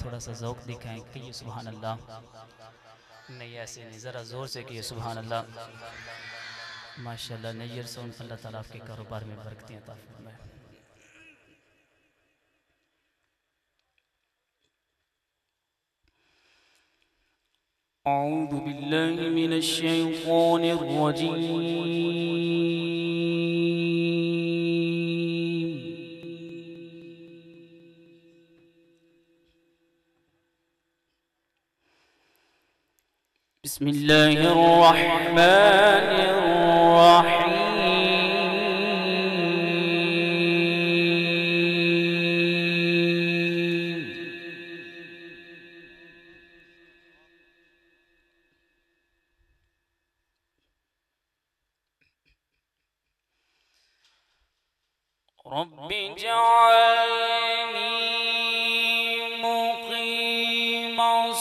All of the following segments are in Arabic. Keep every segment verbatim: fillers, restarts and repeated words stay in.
थोड़ा सा ज़ौक़ दिखाएं, कहिए सुभान अल्लाह। नहीं ऐसे नहीं, ज़रा ज़ोर से कहिए सुभान अल्लाह। माशाअल्लाह, नैयर सोन, अल्लाह ताला आपके कारोबार में बरकतें अता फरमाए। अऊज़ु बिल्लाहि मिनश शैतानिर रजीम। बिस्मिल्लाहिर रहमानिर रहीम। रब्बि जअलनी मुक़ीमस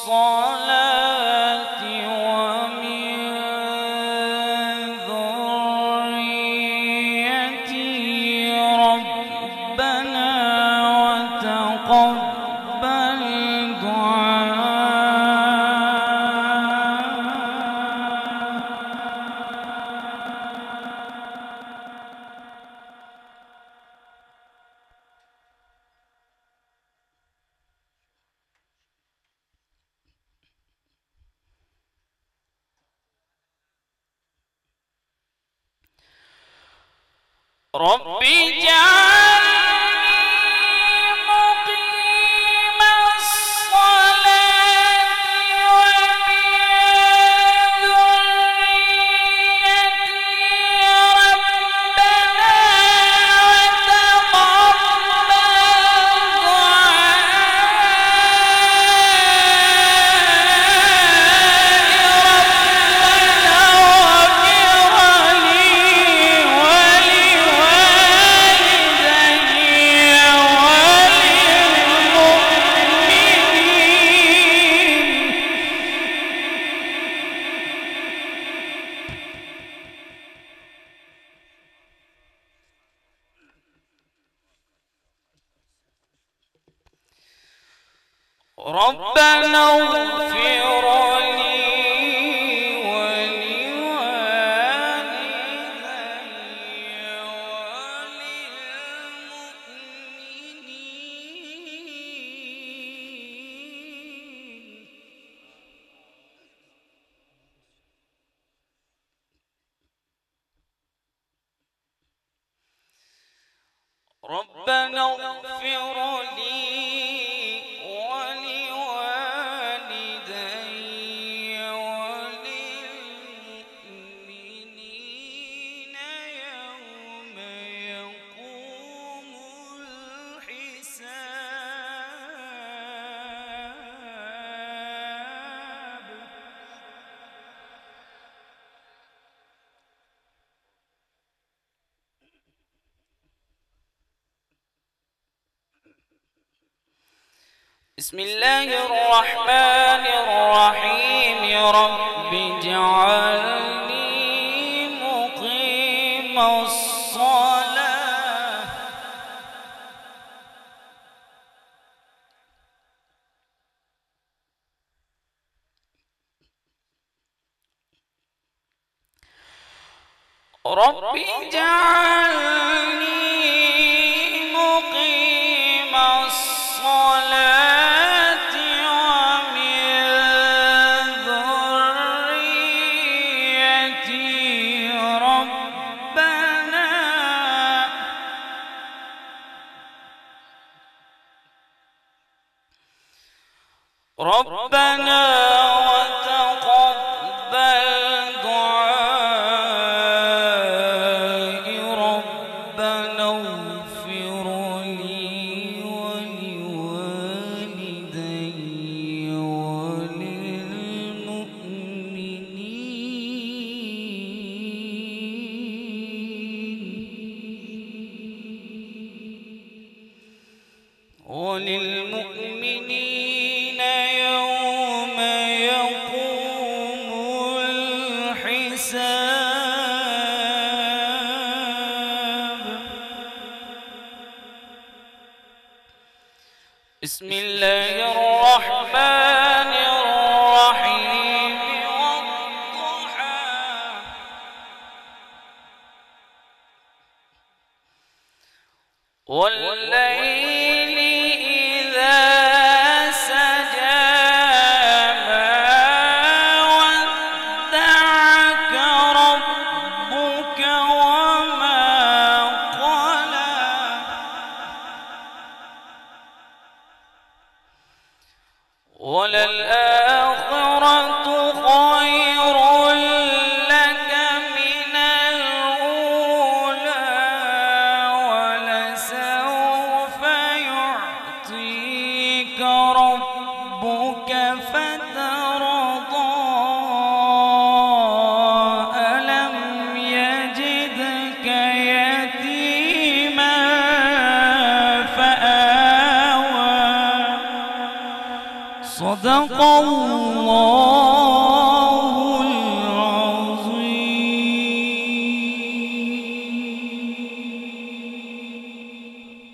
सलाति व मिन ذُرِّयَّتِي रब्बना व तक़ब्बल दुआ। रब्बि जअलनी मुक़ीमस सलाति व मिन ذُرِّयَّतِي रब्बना व ربنا اغفر لي ولوالدي وللمؤمنين. ربنا اغفر لي ولوالدي وللمؤمنين يوم يقوم الحساب. بسم الله الرحمن الرحيم. رب اجعلني مقيم الصلاة رب اجعلني مقيم الصلاة ومن ذريتي ربنا ربنا وتقبل دعائي. ربنا اغفر لي ولوالدي وللمؤمنين وللمؤمنين يوم الرحمن الرحيم والضحى والليل إذا سجى ما ودعك ربك وما قلى وللآخرة خير لك من الأولى ولسوف يعطيك ربك فترضى ألم يجدك يتيما فآوى صدق الله